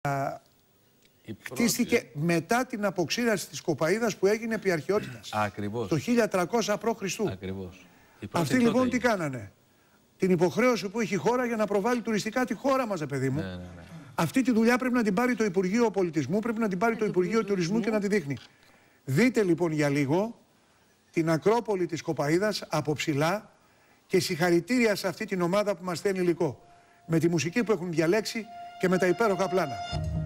χτίστηκε μετά την αποξήραση της Κοπαΐδας που έγινε επί αρχαιότητας. Ακριβώς. Το 1300 π.Χ. Ακριβώς. Αυτοί λοιπόν τι κάνανε? Την υποχρέωση που έχει η χώρα για να προβάλλει τουριστικά τη χώρα μας, παιδί μου. Ναι. Αυτή τη δουλειά πρέπει να την πάρει το Υπουργείο Πολιτισμού, πρέπει να την πάρει το Υπουργείο Τουρισμού και να τη δείχνει. Δείτε λοιπόν για λίγο την Ακρόπολη της Κοπαΐδας από ψηλά και συγχαρητήρια σε αυτή την ομάδα που μας στέλνει υλικό. Με τη μουσική που έχουν διαλέξει και με τα υπέροχα πλάνα.